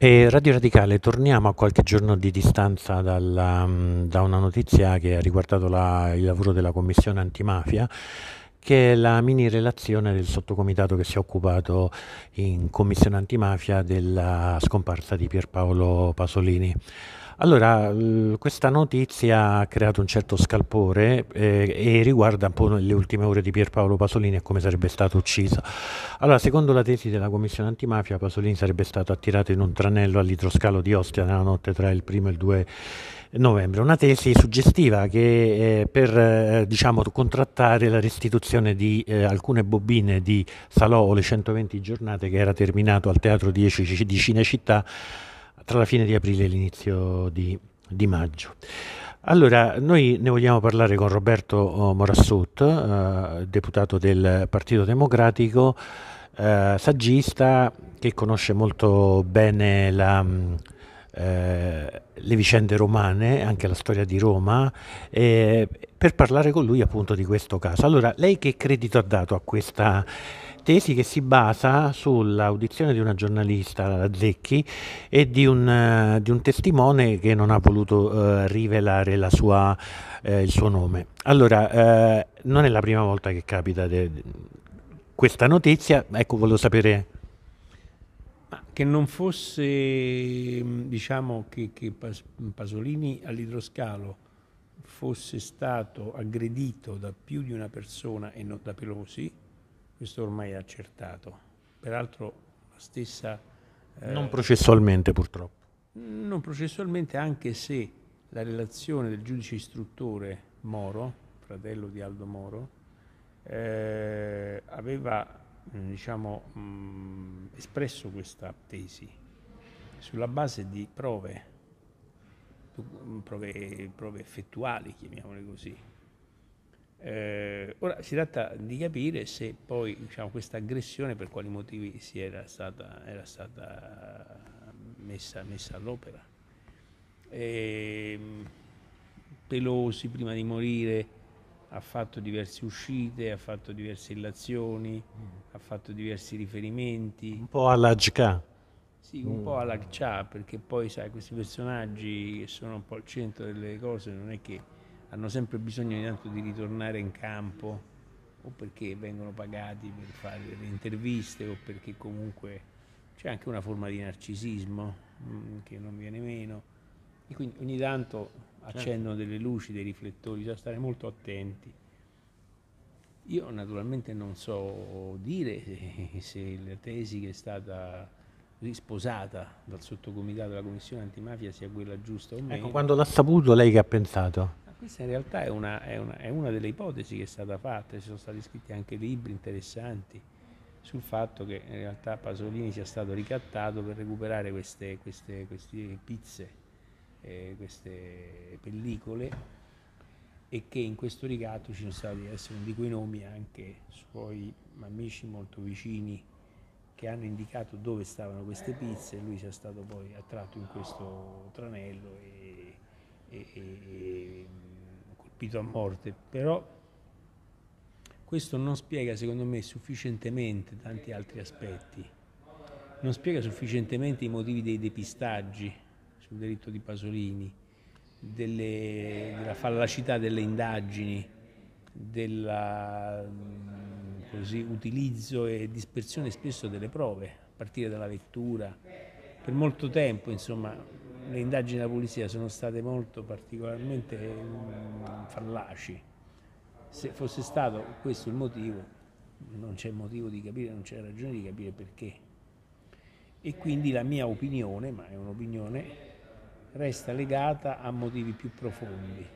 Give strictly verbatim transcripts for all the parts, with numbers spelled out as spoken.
E Radio Radicale, torniamo a qualche giorno di distanza dalla, mh, da una notizia che ha riguardato la- il lavoro della Commissione antimafia, che è la mini relazione del sottocomitato che si è occupato in Commissione antimafia della scomparsa di Pierpaolo Pasolini. Allora, l- questa notizia ha creato un certo scalpore eh, e riguarda un po' le ultime ore di Pierpaolo Pasolini e come sarebbe stato ucciso. Allora, secondo la tesi della Commissione antimafia, Pasolini sarebbe stato attirato in un tranello all'idroscalo di Ostia nella notte tra il primo e il due novembre. Una tesi suggestiva che eh, per eh, diciamo, contrattare la restituzione di eh, alcune bobine di Salò o le centoventi giornate che era terminato al Teatro dieci di Cinecittà tra la fine di aprile e l'inizio di, di maggio. Allora, noi ne vogliamo parlare con Roberto oh, Morassut, eh, deputato del Partito Democratico, eh, saggista che conosce molto bene la, mh, eh, le vicende romane, anche la storia di Roma, eh, per parlare con lui appunto di questo caso. Allora, lei che credito ha dato a questa tesi che si basa sull'audizione di una giornalista, la Zecchi, e di un, eh, di un testimone che non ha voluto eh, rivelare la sua, eh, il suo nome. Allora, eh, non è la prima volta che capita de- de- questa notizia, ecco, volevo sapere. Ma che non fosse, mh, diciamo, che, che Pas- Pasolini all'idroscalo fosse stato aggredito da più di una persona e non da Pelosi, questo ormai è accertato. Peraltro la stessa, Non eh, processualmente purtroppo. non processualmente, anche se la relazione del giudice istruttore Moro, fratello di Aldo Moro, eh, aveva mh, diciamo, mh, espresso questa tesi sulla base di prove, prove, prove effettuali, chiamiamole così. Eh, ora si tratta di capire se poi diciamo, questa aggressione per quali motivi si era stata, era stata messa, messa all'opera. E, Pelosi prima di morire ha fatto diverse uscite, ha fatto diverse illazioni, ha fatto diversi riferimenti. Un po' alla G K. Sì, un po' alla Ccia, perché poi sai, questi personaggi che sono un po' al centro delle cose non è che hanno sempre bisogno ogni tanto di ritornare in campo, o perché vengono pagati per fare delle interviste, o perché comunque c'è anche una forma di narcisismo mh, che non viene meno. E quindi ogni tanto accendono delle luci, dei riflettori, bisogna stare molto attenti. Io naturalmente non so dire se, se la tesi che è stata risposata dal sottocomitato della Commissione antimafia sia quella giusta o Ecco, meno. quando l'ha saputo lei che ha pensato? Ma questa in realtà è una, è una- è una delle ipotesi che è stata fatta, ci sono stati scritti anche libri interessanti sul fatto che in realtà Pasolini sia stato ricattato per recuperare queste, queste, queste pizze, eh, queste pellicole, e che in questo ricatto ci sono stati essere di quei nomi anche suoi amici molto vicini che hanno indicato dove stavano queste pizze, e lui sia stato poi attratto in questo tranello e, e, e colpito a morte. Però questo non spiega secondo me sufficientemente tanti altri aspetti, non spiega sufficientemente i motivi dei depistaggi sul delitto di Pasolini, delle, della fallacità delle indagini, del utilizzo e dispersione spesso delle prove, a partire dalla lettura. Per molto tempo, insomma, le indagini della polizia sono state molto particolarmente mh, fallaci. Se fosse stato questo il motivo, non c'è motivo di capire, non c'è ragione di capire perché. E quindi la mia opinione, ma è un'opinione, resta legata a motivi più profondi,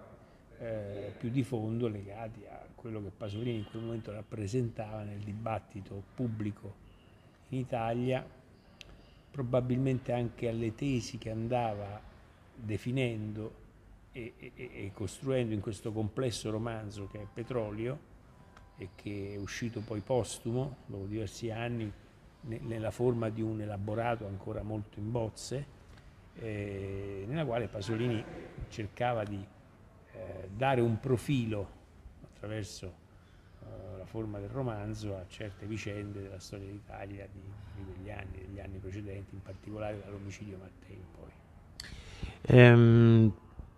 eh, più di fondo legati a quello che Pasolini in quel momento rappresentava nel dibattito pubblico in Italia, probabilmente anche alle tesi che andava definendo e, e, e costruendo in questo complesso romanzo che è Petrolio, e che è uscito poi postumo dopo diversi anni nella forma di un elaborato ancora molto in bozze, eh, nella quale Pasolini cercava di eh, dare un profilo attraverso eh, la forma del romanzo a certe vicende della storia d'Italia di, di quegli anni, degli anni precedenti, in particolare dall'omicidio Mattei in poi. Ehm,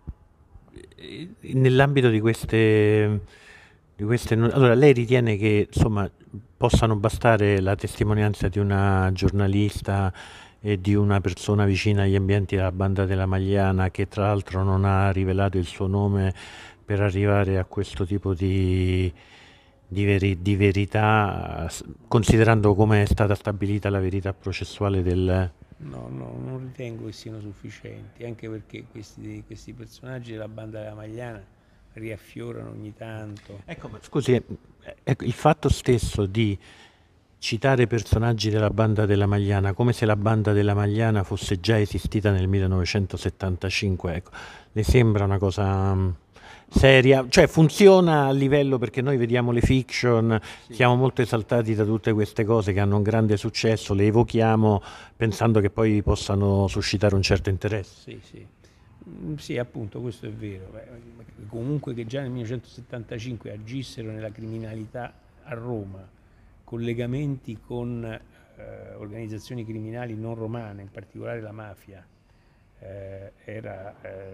nell'ambito di queste, di queste... Allora, lei ritiene che insomma possano bastare la testimonianza di una giornalista e di una persona vicina agli ambienti della banda della Magliana, che tra l'altro non ha rivelato il suo nome, per arrivare a questo tipo di, di, veri, di verità, considerando come è stata stabilita la verità processuale del... No, no, non ritengo che siano sufficienti, anche perché questi, questi personaggi della banda della Magliana riaffiorano ogni tanto. Ecco, ma scusi, ecco, il fatto stesso di citare personaggi della banda della Magliana come se la banda della Magliana fosse già esistita nel millenovecentosettantacinque, ecco, le sembra una cosa um, seria? Cioè funziona a livello, perché noi vediamo le fiction, sì, siamo molto esaltati da tutte queste cose che hanno un grande successo, le evochiamo pensando che poi possano suscitare un certo interesse. Sì, sì. Sì, appunto, questo è vero. Beh, comunque che già nel millenovecentosettantacinque agissero nella criminalità a Roma, collegamenti con eh, organizzazioni criminali non romane, in particolare la mafia, eh, era, eh,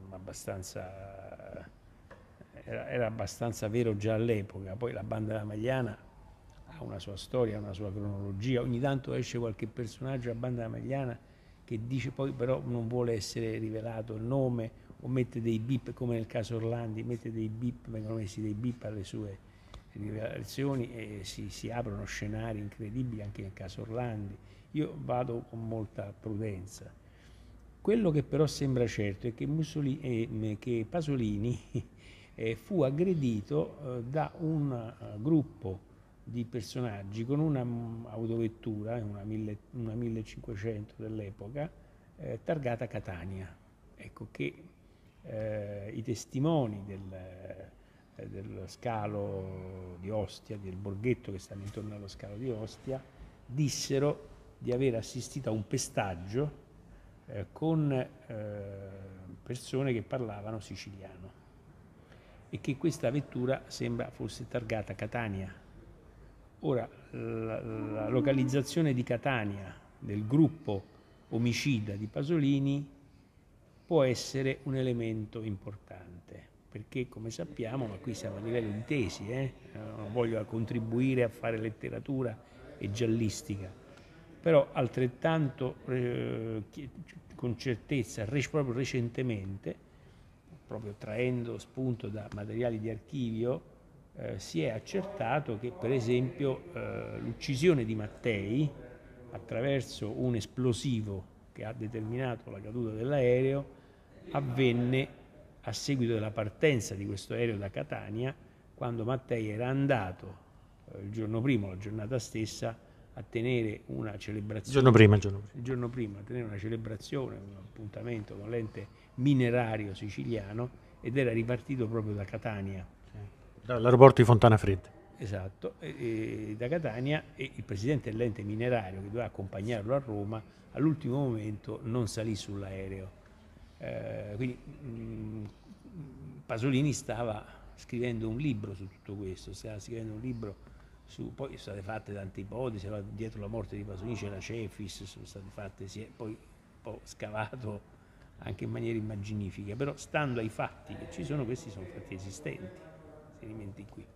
abbastanza, era, era abbastanza vero già all'epoca. Poi la banda della Magliana ha una sua storia, una sua cronologia, ogni tanto esce qualche personaggio della banda della Magliana che dice poi però non vuole essere rivelato il nome o mette dei bip, come nel caso Orlandi, mette dei bip, vengono messi dei bip alle sue rivelazioni e si, si aprono scenari incredibili anche nel caso Orlandi. Io vado con molta prudenza. Quello che però sembra certo è che, Mussolini, eh, che Pasolini eh, fu aggredito eh, da un uh, gruppo di personaggi con una autovettura, una, mille, una millecinquecento dell'epoca, eh, targata Catania. Ecco che eh, i testimoni del, eh, dello scalo di Ostia, del borghetto che stanno intorno allo scalo di Ostia, dissero di aver assistito a un pestaggio eh, con eh, persone che parlavano siciliano e che questa vettura sembra fosse targata Catania. Ora, la, la localizzazione di Catania del gruppo omicida di Pasolini può essere un elemento importante, perché come sappiamo, ma qui siamo a livello di tesi, eh? Non voglio contribuire a fare letteratura e giallistica, però altrettanto eh, con certezza, proprio recentemente, proprio traendo spunto da materiali di archivio, Eh, si è accertato che per esempio eh, l'uccisione di Mattei attraverso un esplosivo che ha determinato la caduta dell'aereo avvenne a seguito della partenza di questo aereo da Catania, quando Mattei era andato eh, il giorno prima, la giornata stessa, a tenere una celebrazione. Il giorno prima, il giorno prima. Il giorno prima, a tenere una celebrazione, un appuntamento con l'ente minerario siciliano ed era ripartito proprio da Catania. Dall'aeroporto di Fontana Fredda. Esatto, e, e, da Catania, e il presidente dell'ente minerario che doveva accompagnarlo a Roma all'ultimo momento non salì sull'aereo. Eh, quindi mh, Pasolini stava scrivendo un libro su tutto questo, stava scrivendo un libro su, poi sono state fatte tante ipotesi, dietro la morte di Pasolini c'era Cefis, sono state fatte, si è poi un po' scavato anche in maniera immaginifica, però stando ai fatti che ci sono, questi sono fatti esistenti. Elementi qui.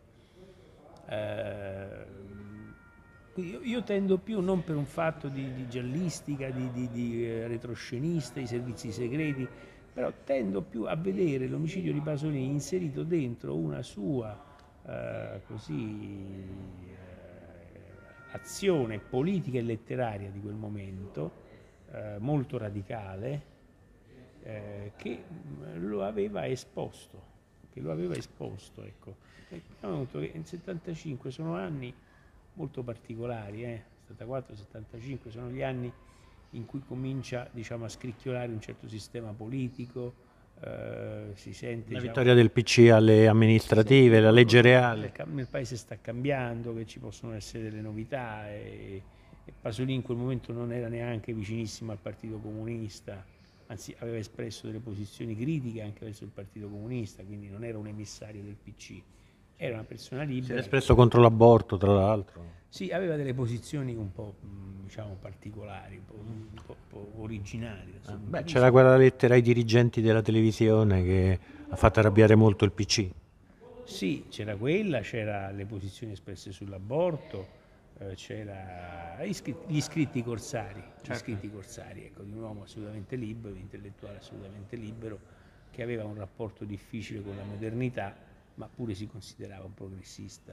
Eh, io, io tendo più, non per un fatto di, di giallistica, di, di, di eh, retroscenista, di servizi segreti, però tendo più a vedere l'omicidio di Pasolini inserito dentro una sua eh, così, eh, azione politica e letteraria di quel momento, eh, molto radicale, eh, che lo aveva esposto. che lo aveva esposto, ecco. Abbiamo detto che nel settantacinque sono anni molto particolari, eh? settantaquattro settantacinque sono gli anni in cui comincia, diciamo, a scricchiolare un certo sistema politico, eh, si sente... La diciamo, vittoria del P C alle amministrative, la legge reale. Nel paese sta cambiando, che ci possono essere delle novità e, e Pasolini in quel momento non era neanche vicinissimo al Partito Comunista, anzi aveva espresso delle posizioni critiche anche verso il Partito Comunista, quindi non era un emissario del P C. era una persona Si libera. era espresso contro l'aborto, tra l'altro. Sì, aveva delle posizioni un po', diciamo, particolari, un po', un po', un po' originali. Ah, beh, c'era quella lettera ai dirigenti della televisione che ha fatto arrabbiare molto il P C. Sì, c'era quella, c'era le posizioni espresse sull'aborto, eh, c'era gli iscritti, gli iscritti corsari, certo. Gli iscritti corsari, ecco, di un uomo assolutamente libero, di un intellettuale assolutamente libero, che aveva un rapporto difficile con la modernità, ma pure si considerava un progressista.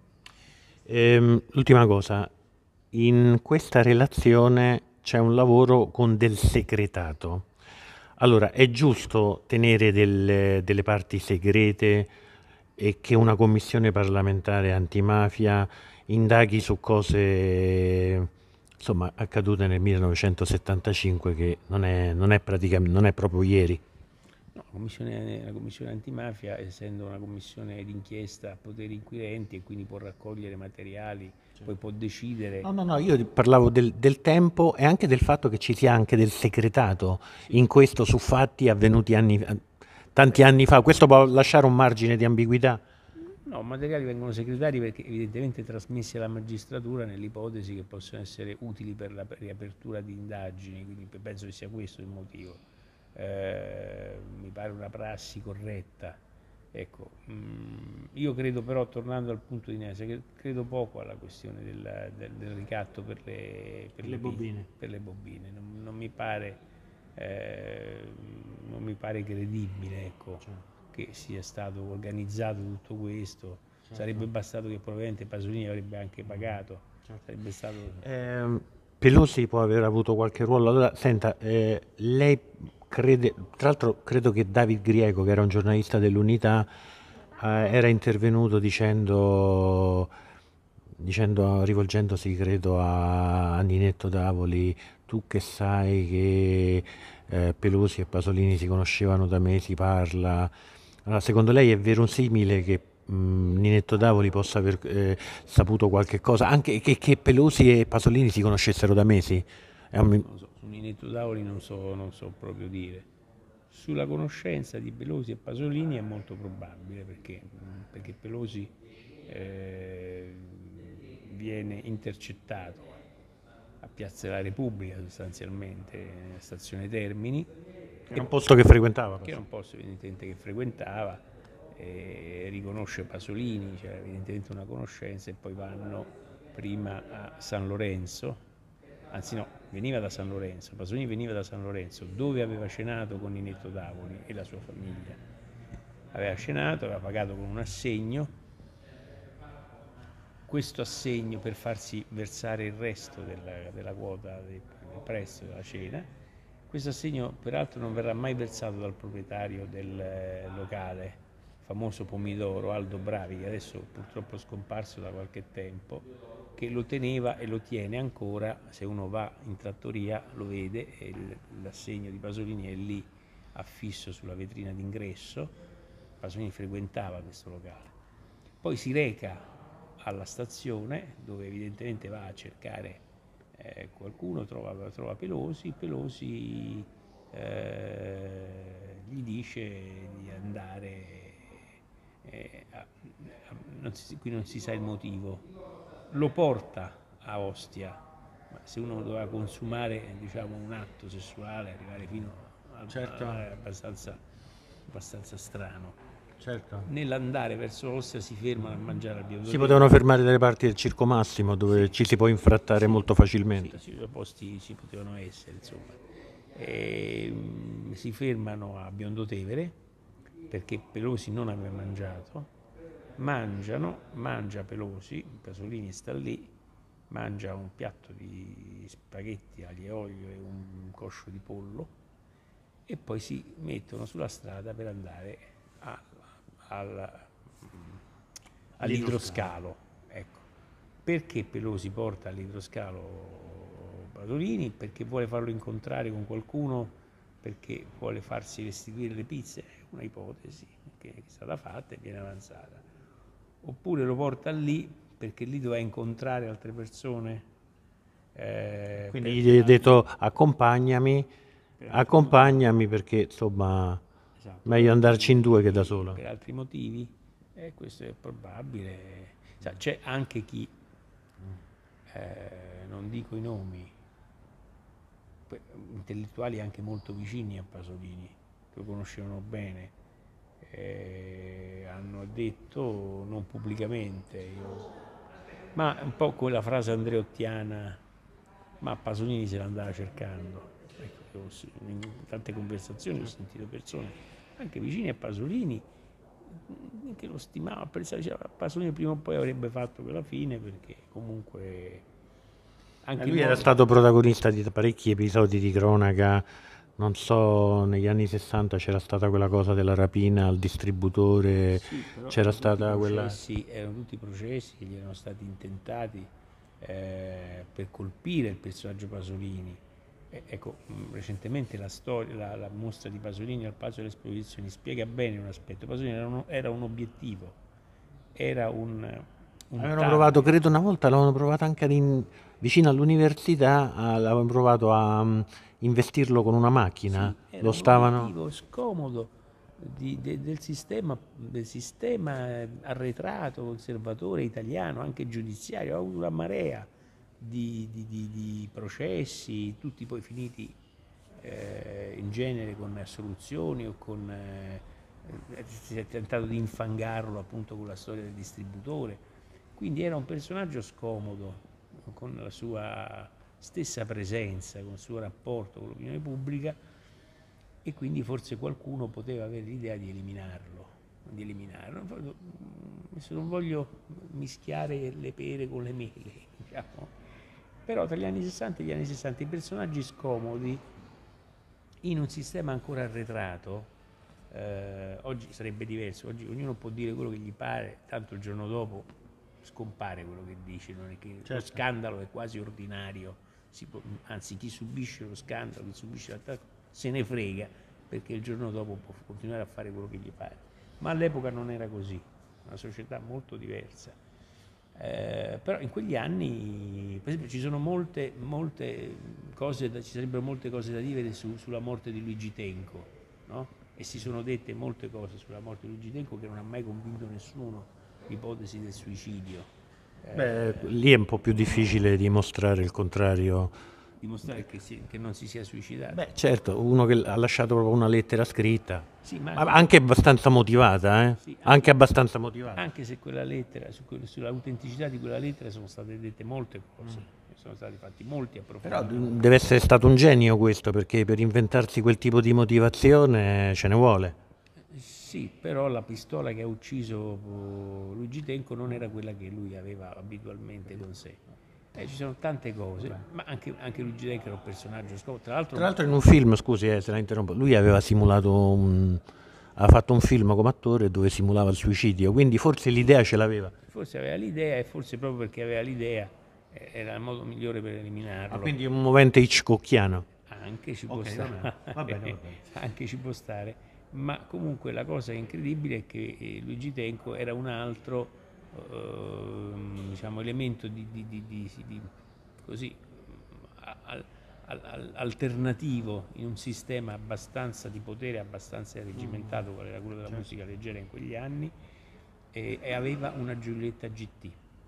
Ehm, l'ultima cosa, in questa relazione c'è un lavoro con del segretato. Allora, è giusto tenere delle, delle parti segrete e che una commissione parlamentare antimafia indaghi su cose, insomma, accadute nel millenovecentosettantacinque, che non è, non è, praticamente, non è proprio ieri. No, la commissione, la commissione antimafia, essendo una commissione d'inchiesta a poteri inquirenti e quindi può raccogliere materiali, certo. Poi può decidere... No, no, no, io parlavo del, del tempo e anche del fatto che ci sia anche del segretato, sì. In questo su fatti avvenuti anni, tanti Beh, anni fa. Questo può lasciare un margine di ambiguità? No, materiali vengono segretati perché evidentemente trasmessi alla magistratura nell'ipotesi che possono essere utili per la riapertura di indagini, quindi penso che sia questo il motivo. Eh, mi pare una prassi corretta. Ecco, mh, io credo però, tornando al punto di Nese, che credo poco alla questione del, del, del ricatto per le, per le, le bobine. Per le bobine. Non, non, mi pare, eh, non mi pare credibile, ecco, certo. Che sia stato organizzato tutto questo. Certo. Sarebbe bastato che probabilmente Pasolini avrebbe anche pagato. Certo. Sarebbe stato... Eh, Pelosi può aver avuto qualche ruolo. Allora, senta, eh, lei crede, tra l'altro credo che David Griego, che era un giornalista dell'Unità, eh, era intervenuto dicendo, dicendo, rivolgendosi credo a, a Ninetto Davoli: tu che sai che eh, Pelosi e Pasolini si conoscevano da mesi, parla. Allora, secondo lei è verosimile che mh, Ninetto Davoli possa aver eh, saputo qualche cosa, anche che, che Pelosi e Pasolini si conoscessero da mesi? Non so, su Ninetto Davoli non so, non so proprio dire. Sulla conoscenza di Pelosi e Pasolini è molto probabile, perché, perché Pelosi eh, viene intercettato a Piazza della Repubblica, sostanzialmente, a Stazione Termini. Che è un posto che frequentava. Che è un posto evidentemente che frequentava, eh, riconosce Pasolini, c'era evidentemente una conoscenza, e poi vanno prima a San Lorenzo. Anzi no, veniva da San Lorenzo, Pasolini veniva da San Lorenzo, dove aveva cenato con Ninetto Davoli e la sua famiglia. Aveva cenato, aveva pagato con un assegno, questo assegno per farsi versare il resto della, della quota del, del prezzo della cena. Questo assegno peraltro non verrà mai versato dal proprietario del locale, famoso Pomidoro, Aldo Bravi, che adesso purtroppo è scomparso da qualche tempo, che lo teneva e lo tiene ancora. Se uno va in trattoria lo vede, e l'assegno di Pasolini è lì affisso sulla vetrina d'ingresso. Pasolini frequentava questo locale. Poi si reca alla stazione, dove evidentemente va a cercare eh, qualcuno, trova, trova Pelosi, Pelosi eh, gli dice di andare, eh, a, a, non si, qui non si sa il motivo, lo porta a Ostia, ma se uno doveva consumare, diciamo, un atto sessuale, arrivare fino al, certo. a, è abbastanza, abbastanza strano. Certo. Nell'andare verso Ostia si fermano a mangiare al Biondo. Si potevano fermare dalle parti del Circo Massimo, dove sì, ci si può infrattare sì, molto facilmente. Sì, sì, posti ci potevano essere, insomma. E, um, si fermano a Biondotevere perché Pelosi non aveva mangiato. Mangiano, mangia Pelosi, Pasolini sta lì, mangia un piatto di spaghetti aglio e olio e un coscio di pollo, e poi si mettono sulla strada per andare a, al, all'idroscalo. Ecco. Perché Pelosi porta all'idroscalo Pasolini? Perché vuole farlo incontrare con qualcuno, perché vuole farsi restituire le pizze? È una ipotesi che è stata fatta e viene avanzata. Oppure lo porta lì perché lì doveva incontrare altre persone. Eh, Quindi gli hai detto accompagnami, per accompagnami perché insomma, esatto, meglio andarci in due che da solo. Per altri motivi, E questo è probabile. C'è anche chi, eh, non dico i nomi, intellettuali anche molto vicini a Pasolini, che lo conoscevano bene, eh, hanno detto, non pubblicamente, io, ma un po' come la frase andreottiana, ma Pasolini se l'andava cercando. Ecco, in tante conversazioni ho sentito persone anche vicine a Pasolini che lo stimava, apprezzava, diceva Pasolini prima o poi avrebbe fatto quella fine, perché comunque anche lui era stato protagonista di parecchi episodi di cronaca. Non so, negli anni sessanta c'era stata quella cosa della rapina al distributore, sì, c'era stata quella... Sì, erano tutti processi che gli erano stati intentati eh, per colpire il personaggio Pasolini. E, ecco, recentemente la, storia, la, la mostra di Pasolini al Palazzo delle Esposizioni spiega bene un aspetto. Pasolini era un, era un obiettivo, era un, un Avevano target. provato, credo una volta, l'avevano provato anche ad in- vicino all'università, a- avevano provato a um, investirlo con una macchina, Sì, era lo un stavano... obiettivo scomodo di- de- del sistema, del sistema eh, arretrato, conservatore italiano, anche giudiziario. Ha avuto una marea di, di- di- di processi, tutti poi finiti eh, in genere con assoluzioni o con... eh, eh, si è tentato di infangarlo appunto con la storia del distributore. Quindi era un personaggio scomodo, con la sua stessa presenza, con il suo rapporto con l'opinione pubblica, e quindi forse qualcuno poteva avere l'idea di eliminarlo. Di eliminarlo. Adesso non voglio mischiare le pere con le mele, diciamo. Però tra gli anni sessanta e gli anni sessanta i personaggi scomodi in un sistema ancora arretrato, eh, oggi sarebbe diverso, oggi ognuno può dire quello che gli pare, tanto il giorno dopo scompare quello che dice, non è che certo. Lo scandalo è quasi ordinario, si può, anzi chi subisce lo scandalo, chi subisce l'attacco se ne frega, perché il giorno dopo può continuare a fare quello che gli pare. Ma all'epoca non era così, una società molto diversa. Eh, però in quegli anni, per esempio, ci sono molte, molte cose, da, ci sarebbero molte cose da dire su, sulla morte di Luigi Tenco, no? E si sono dette molte cose sulla morte di Luigi Tenco che non ha mai convinto nessuno l'ipotesi del suicidio. Beh, Eh, lì è un po' più difficile dimostrare il contrario. dimostrare che, si, che non si sia suicidato. Beh, certo, uno che ha lasciato proprio una lettera scritta, Sì, ma ma anche, anche abbastanza motivata, eh? sì, anche, Anche abbastanza motivata. anche se quella lettera, su, sull'autenticità di quella lettera sono state dette molte cose, mm. sono stati fatti molti approfondimenti. Però deve essere stato un genio questo, perché per inventarsi quel tipo di motivazione ce ne vuole. Sì, però la pistola che ha ucciso Luigi Tenco non era quella che lui aveva abitualmente con sé. Eh, ci sono tante cose, ma anche, anche Luigi Tenco era un personaggio scomodo. Tra l'altro, Tra l'altro in un film, scusi eh, se la interrompo, lui aveva simulato un... ha fatto un film come attore dove simulava il suicidio, quindi forse l'idea ce l'aveva. Forse aveva l'idea, e forse proprio perché aveva l'idea eh, era il modo migliore per eliminarlo. Ah, quindi un movente hitchcockiano. Anche ci può Okay, stare, va bene, va bene, va bene. anche ci può stare, ma comunque la cosa incredibile è che eh, Luigi Tenco era un altro eh, diciamo, elemento di, di, di, di, di così, al, al, alternativo in un sistema abbastanza di potere, abbastanza regimentato, qual era quello della certo. musica leggera in quegli anni, e, e aveva una Giulietta G T.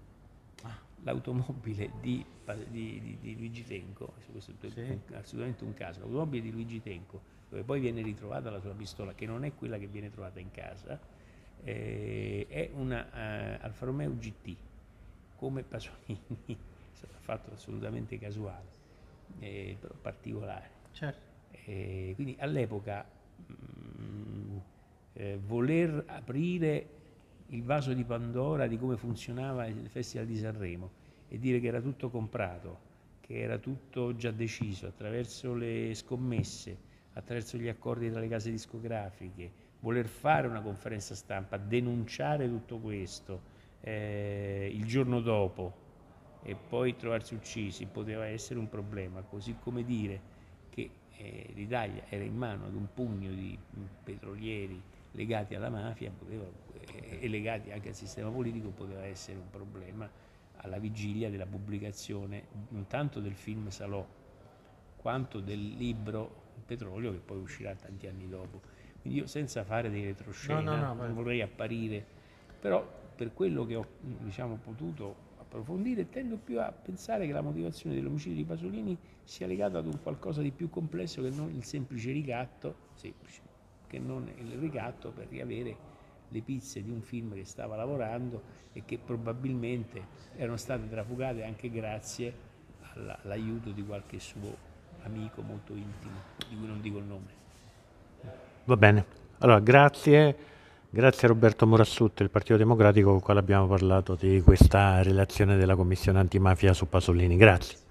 L'automobile di, di, di, di Luigi Tenco, questo è sì. assolutamente un caso, l'automobile di Luigi Tenco, dove poi viene ritrovata la sua pistola, che non è quella che viene trovata in casa, eh, è una uh, Alfa Romeo G T, come Pasolini, è stato fatto assolutamente casuale, eh, però particolare. Certo. Eh, quindi all'epoca mh, eh, voler aprire il vaso di Pandora di come funzionava il Festival di Sanremo e dire che era tutto comprato, che era tutto già deciso attraverso le scommesse, attraverso gli accordi tra le case discografiche, voler fare una conferenza stampa, denunciare tutto questo eh, il giorno dopo e poi trovarsi uccisi poteva essere un problema, così come dire che eh, l'Italia era in mano ad un pugno di petrolieri legati alla mafia poteva, eh, e legati anche al sistema politico, poteva essere un problema alla vigilia della pubblicazione non tanto del film Salò quanto del libro Il petrolio, che poi uscirà tanti anni dopo. Quindi io, senza fare dei retroscena, no, no, no, non vorrei apparire però per quello che ho diciamo, potuto approfondire tendo più a pensare che la motivazione dell'omicidio di Pasolini sia legata ad un qualcosa di più complesso che non il semplice ricatto, semplice, che non il ricatto per riavere le pizze di un film che stava lavorando e che probabilmente erano state trafugate anche grazie all'aiuto di qualche suo amico molto intimo, di cui non dico il nome. Va bene, allora grazie, grazie a Roberto Morassut del Partito Democratico con il quale abbiamo parlato di questa relazione della Commissione Antimafia su Pasolini, grazie.